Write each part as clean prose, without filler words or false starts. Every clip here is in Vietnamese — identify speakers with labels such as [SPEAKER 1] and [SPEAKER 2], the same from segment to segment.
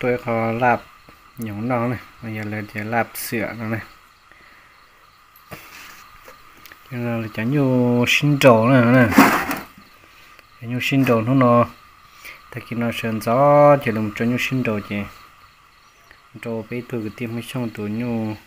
[SPEAKER 1] tôi có lạp nhúng nó này, bây giờ là chỉ lạp sữa nó này, cho nên là chả nhiều sinh trổ nữa nè, chả nhiều sinh trổ nó tại khi nó sơn gió chỉ là một trong những sinh trổ chứ, trổ bây tôi cái tiêm mới xong tôi nhiều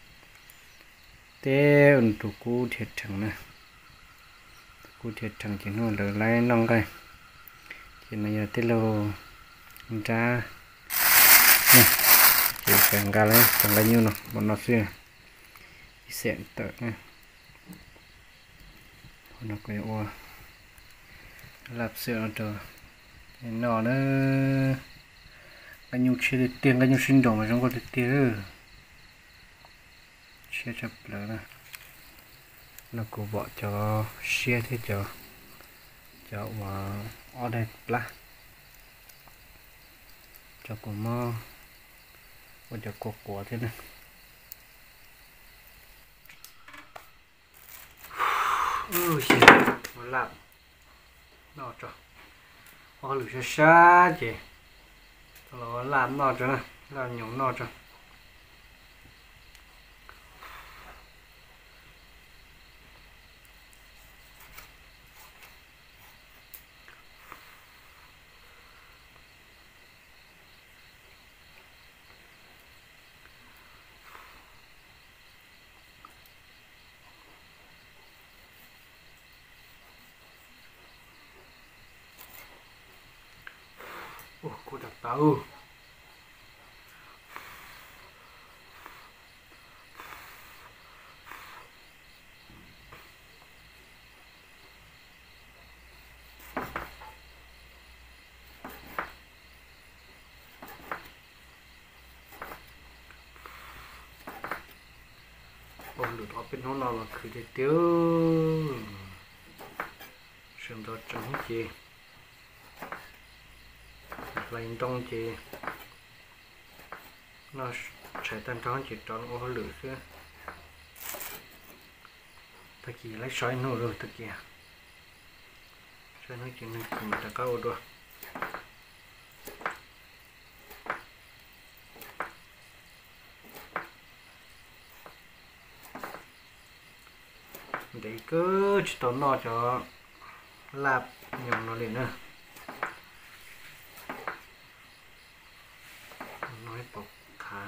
[SPEAKER 1] té ẩn tụ cú thiệt chẳng nè, cú thiệt chẳng chỉ nó lỡ lại nong cái, chỉ là giờ tới lâu ra nè, chỉ càng gà lên càng bao nhiêu nào, bọn nó xuyên sẽ tự nè, nó quay qua lạp sữa nó trở nó bao nhiêu chia tiền bao nhiêu sinh động mà trong có tiền chia chập lỡ nè, nó cũng bỏ cho chia thế cho mà ở đây là cho cũng mò và cho của thế này xí mà làm nó cho họ lựa cho xa chị nó làm nó cho nè làm nhúng nó cho cô đặt tàu ông được ở bên nó là khử để tiêu sườn đó trắng chị lạnh trong chị nó sẽ tan trắng chị tròn ô lửa xưa ta chỉ lấy sỏi nổ rồi ta kìa sỏi nó chỉ nên cùng ta cao rồi để cứ chỉ tốn nó cho lạp nhầm nó lên nữa nói bọc khá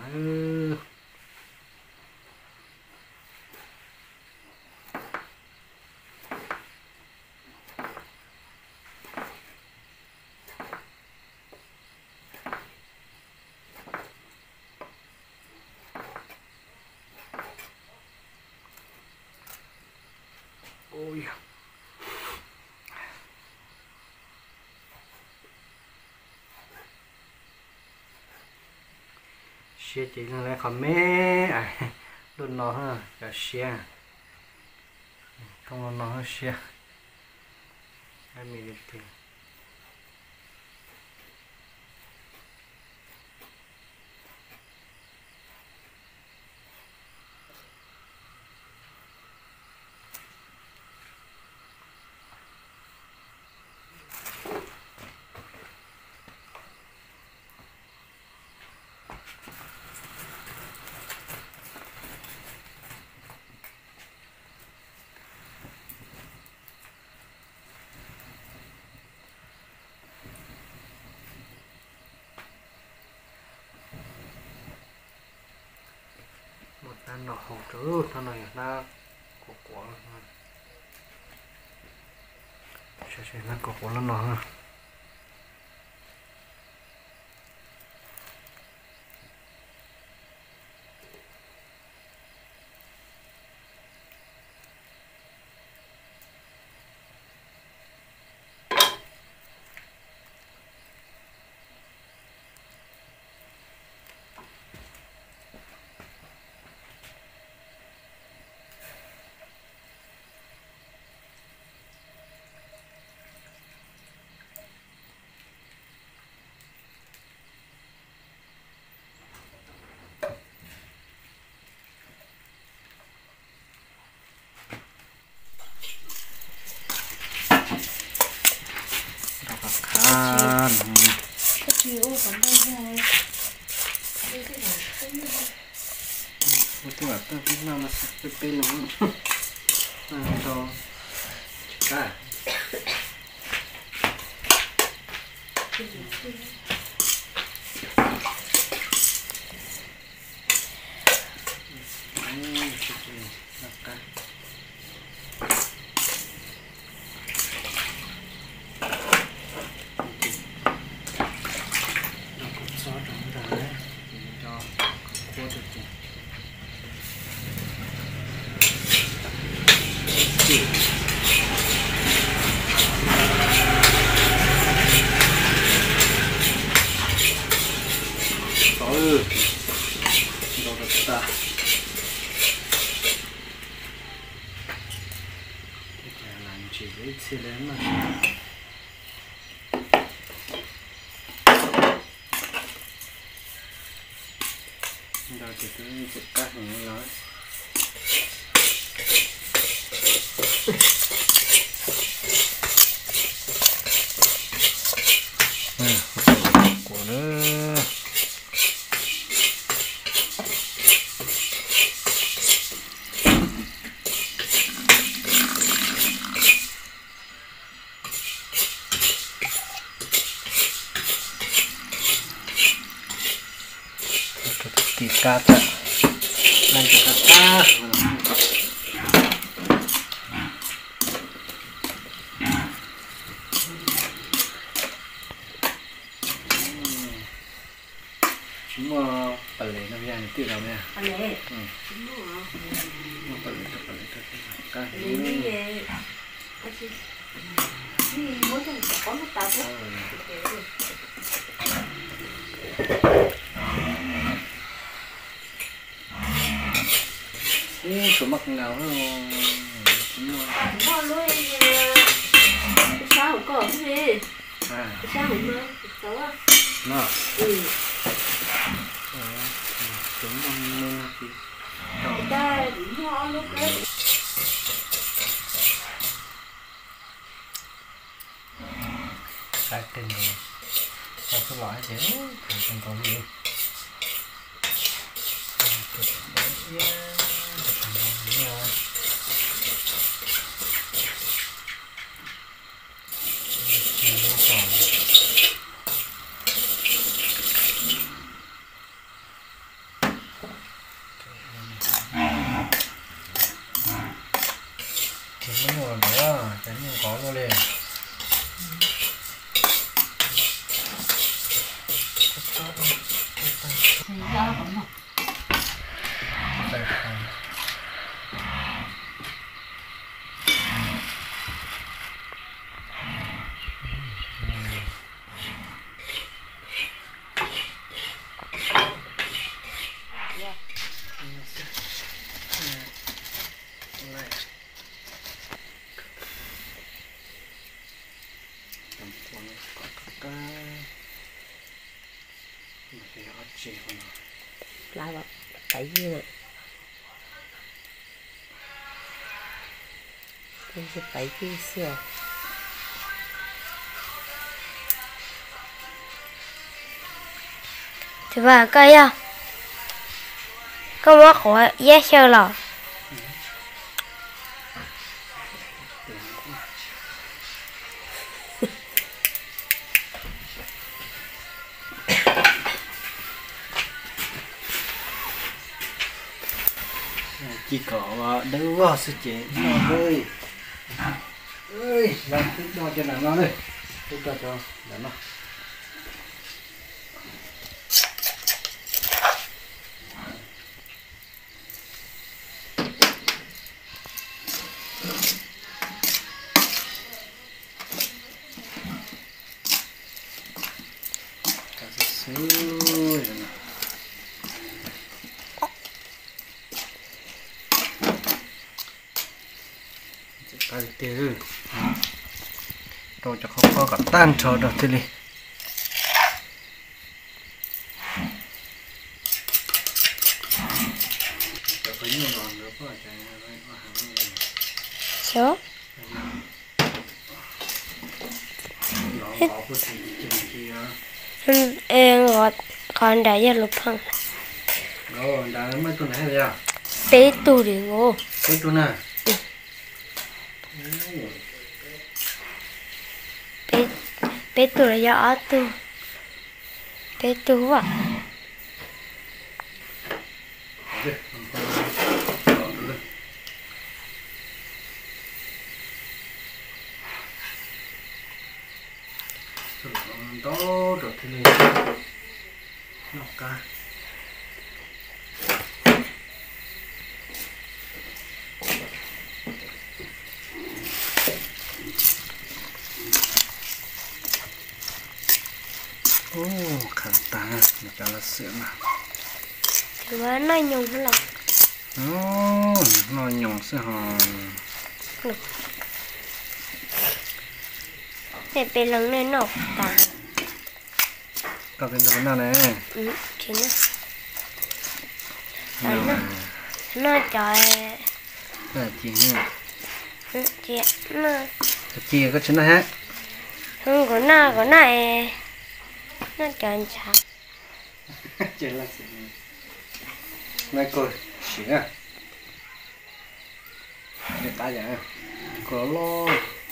[SPEAKER 1] ôi xe chỉ là lại còn mê luôn nó ha cả xe không nó xe hai mươi tiền nó hỗ trợ nó này nó của sẽ nó của nó tôi bảo tôi biết nào mà tôi bên nó to cả chỉ lấy xe đến mà rồi thì cứ chụp cắt như nói của nó kỳ cát làm cho cát chúng mà bẩn lấy nó ra thì tự làm nha
[SPEAKER 2] bẩn lấy
[SPEAKER 1] chúng mà bẩn lấy cát
[SPEAKER 2] mỗi lần có một tao thôi
[SPEAKER 1] số mắc nào nó
[SPEAKER 2] luôn sao không có cái gì sao không mơ xấu à
[SPEAKER 1] nó chúng ăn nên gì
[SPEAKER 2] ta đúng ho lúc đấy
[SPEAKER 1] cái tên này sao cái loại thế không có gì cái nguồn đó cái nguồn có luôn liền
[SPEAKER 2] lại vào tại vì này这是白金色
[SPEAKER 3] thì bà cây à có mất của giá sơ lò
[SPEAKER 1] chỉ có đâu vào sự chế nó ơi làm tiếp cho làm nó đây tiếp cho làm nó cái từ rồi cho không có cả tan trở được thế đi
[SPEAKER 3] số em gọi còn đại gia lục hơn
[SPEAKER 1] rồi đã mấy tuần này rồi à
[SPEAKER 3] bé tù để ngô
[SPEAKER 1] cái tu nè
[SPEAKER 3] bé bé tù là do tù bé tù à
[SPEAKER 1] đó rồi thì nó cả khả ta một cái là sữa mà
[SPEAKER 3] thì mà nó nhung hết lòng
[SPEAKER 1] nó nhung sữa hòn
[SPEAKER 3] để bé lần nữa nộp cả
[SPEAKER 1] có cái nào này
[SPEAKER 3] thì nó trời
[SPEAKER 1] là chị ha
[SPEAKER 3] chị nó
[SPEAKER 1] chị có chuyện này ha
[SPEAKER 3] không có này nó chọn chả
[SPEAKER 1] chuyện là gì này coi sữa để ta vậy có lo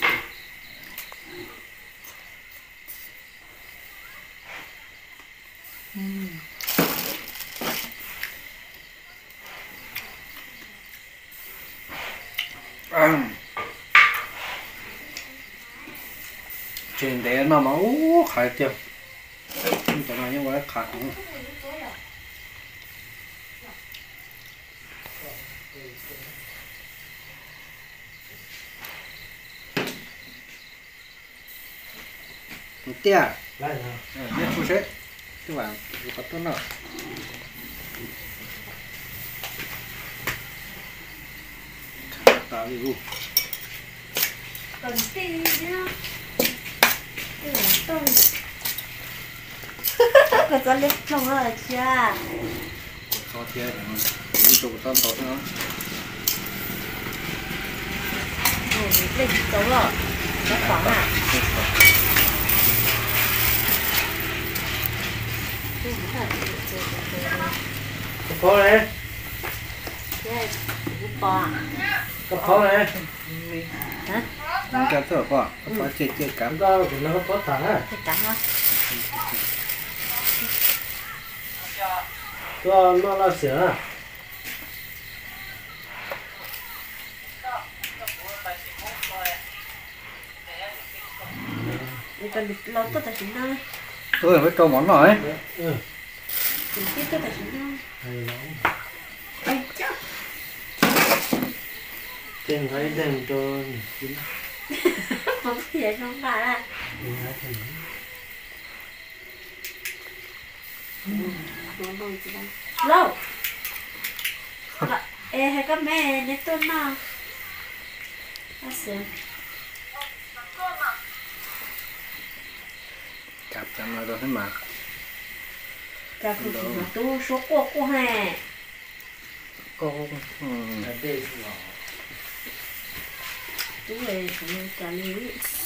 [SPEAKER 1] chuyện đấy nó mà khai tiêu cho nó những cái khai tia lại biết phu sẽ các bạn có tốt nào tạo đi
[SPEAKER 2] còn tí nữa tôm có cho lên trong rồi chưa
[SPEAKER 1] có thế ví dụ tôm tốt nữa
[SPEAKER 2] lên giống rồi nó khoảng à
[SPEAKER 1] cái phố này
[SPEAKER 2] cái bò
[SPEAKER 1] cái phố này
[SPEAKER 2] hả
[SPEAKER 1] cái thở quá có chết cắm
[SPEAKER 4] đó thì nó có thẳng á
[SPEAKER 2] cái cá hả
[SPEAKER 4] nó là sữa à
[SPEAKER 2] mình cần lo tốt tài chính thôi
[SPEAKER 1] tôi phải câu món rồi
[SPEAKER 4] ừ
[SPEAKER 2] mình biết tốt tài chính thôi
[SPEAKER 4] hay lắm
[SPEAKER 2] anh chắc
[SPEAKER 4] tiền thấy đèn cho chín
[SPEAKER 2] không thể không phải là lâu ê hay có mẹ nét tôn nào à sướng
[SPEAKER 1] cặp chăm là rồi hết mà
[SPEAKER 2] cả phụ nữ mà tu số cô hè
[SPEAKER 1] cô
[SPEAKER 4] là đây là
[SPEAKER 2] tu về phụ nữ cả lý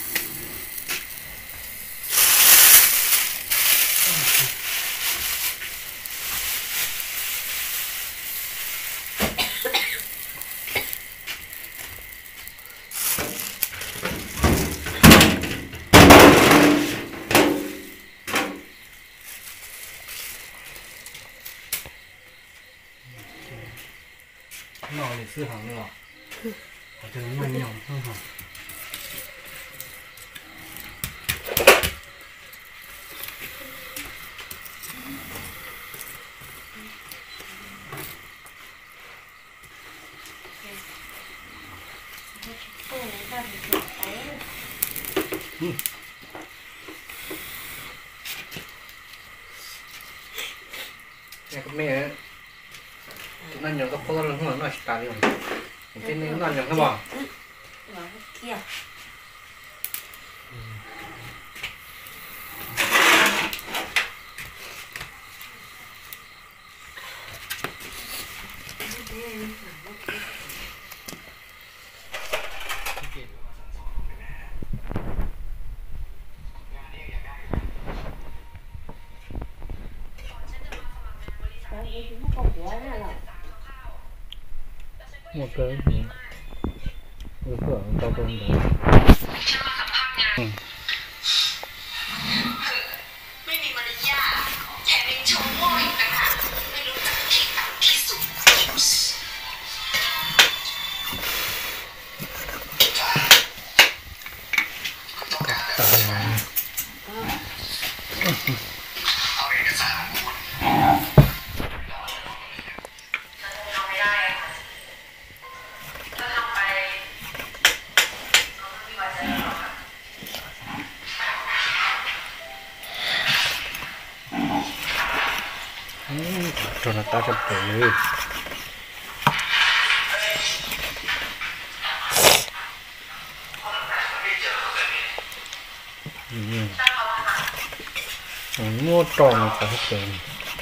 [SPEAKER 4] nó để sư hỏng nữa ở trên mình nhỏng không hả
[SPEAKER 1] cái mẹ nó nhớ cái phố nó không nó cài luôn cái này nó nhớ cái bỏ
[SPEAKER 2] kia
[SPEAKER 1] một cái vừa cửa cao công đấy cho nó ta chập tới mua tròn cả hết rồi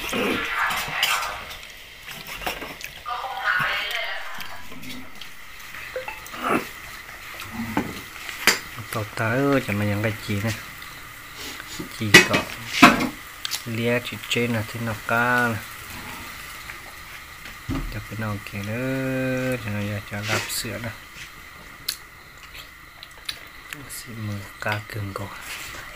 [SPEAKER 1] tao tới cho mày nhận cái gì này chỉ có lia chỉ trên là thế nào cả cho cái nào kia nữa cho nó cho lạp sữa nữa xin mời cá cứng còn